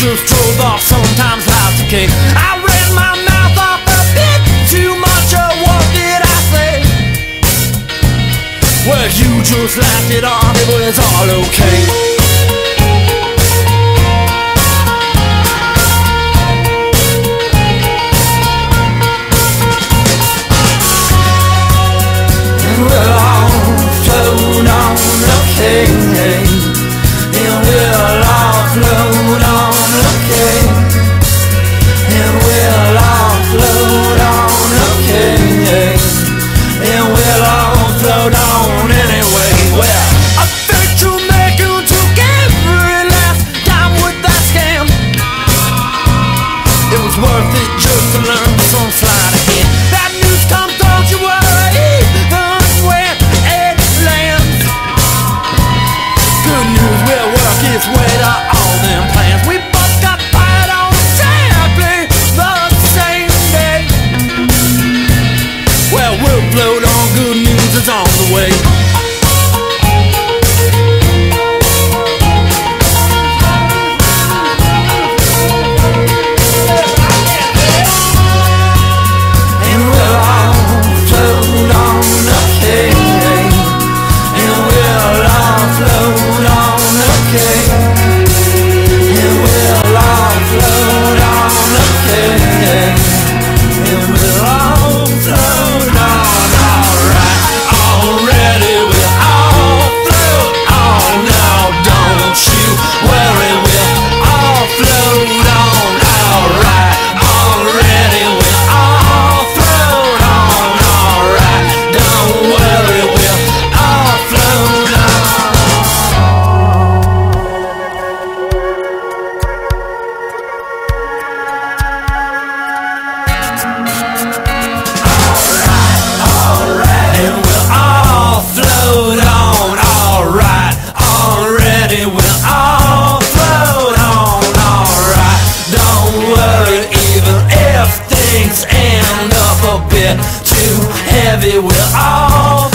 just drove off, sometimes life's a cake. I ran my mouth off a bit too much, or what did I say? Well, you just laughed it off, it was all okay. Worth it just to learn some flight again. That news comes, don't you worry, even when it lands. Good news will work its way to all them plans. We both got fired on exactly the same day. Well, we'll float on, good news is on the way. Things end up a bit too heavy, we're all